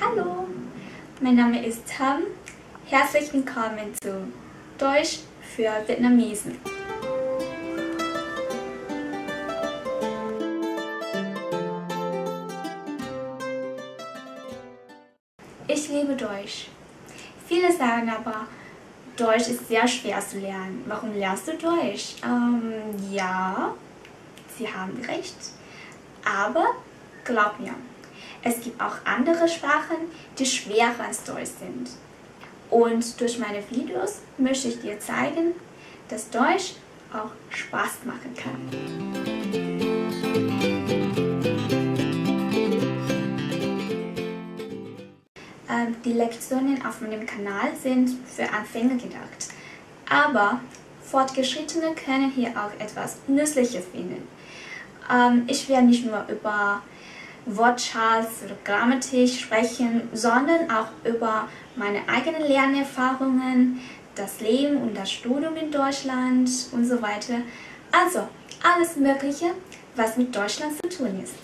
Hallo, mein Name ist Tham. Herzlich willkommen zu Deutsch für Vietnamesen. Ich liebe Deutsch. Viele sagen aber, Deutsch ist sehr schwer zu lernen. Warum lernst du Deutsch? Ja, Sie haben recht. Aber glaub mir, es gibt auch andere Sprachen, die schwerer als Deutsch sind. Und durch meine Videos möchte ich dir zeigen, dass Deutsch auch Spaß machen kann. Die Lektionen auf meinem Kanal sind für Anfänger gedacht. Aber Fortgeschrittene können hier auch etwas Nützliches finden. Ich werde nicht nur über Wortschatz oder Grammatik sprechen, sondern auch über meine eigenen Lernerfahrungen, das Leben und das Studium in Deutschland und so weiter. Also alles Mögliche, was mit Deutschland zu tun ist.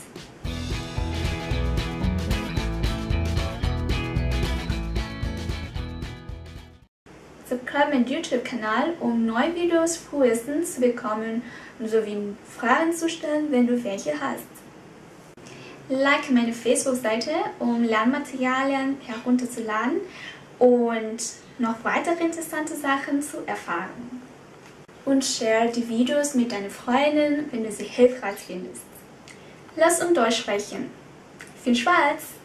Subscribe meinen YouTube-Kanal, um neue Videos frühestens zu bekommen sowie Fragen zu stellen, wenn du welche hast. Like meine Facebook-Seite, um Lernmaterialien herunterzuladen und noch weitere interessante Sachen zu erfahren. Und share die Videos mit deinen Freunden, wenn du sie hilfreich findest. Lass uns Deutsch sprechen. Viel Spaß!